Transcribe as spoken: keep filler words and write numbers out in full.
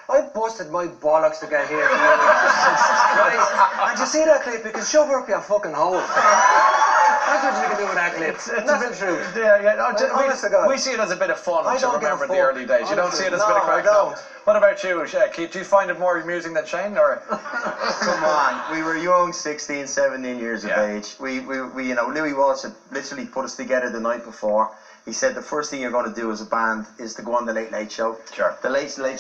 I busted my bollocks to get here. Right? And you see that clip, you can shove her up your fucking hole. That's what you can do with that clip. It's, it's That's a bit, the truth. Yeah, yeah. No, Like, honest to God. we, we see it as a bit of fun I to don't give a remember the fuck. early days. You don't Honestly, see it as no, a bit of crack. I don't. No. What about you, yeah, Keith? Do you find it more amusing than Shane, or? Come on, we were young, sixteen, seventeen years of Yeah. age. We, we, we, you know, Louis Walsh had literally put us together the night before. He said the first thing you're going to do as a band is to go on the Late Late Show. Sure. The Late Late